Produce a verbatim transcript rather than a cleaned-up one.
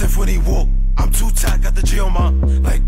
stiff when he walk. I'm too tight, got the G on my like